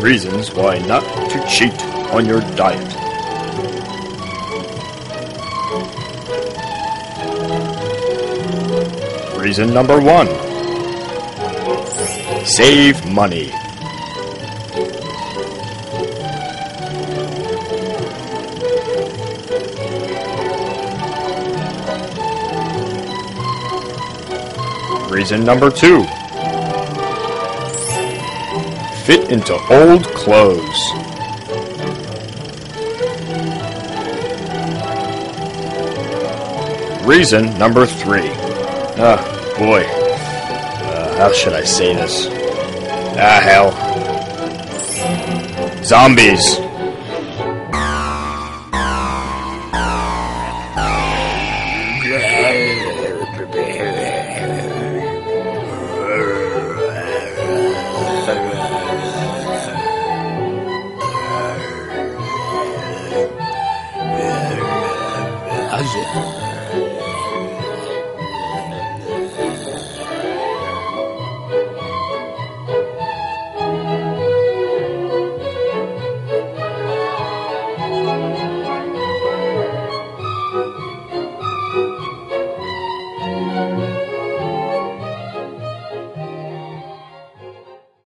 reasons why not to cheat on your diet. Reason number 1. Save money. Reason number 2. Fit into old clothes. Reason number 3. Boy. How should I say this? Hell. Zombies.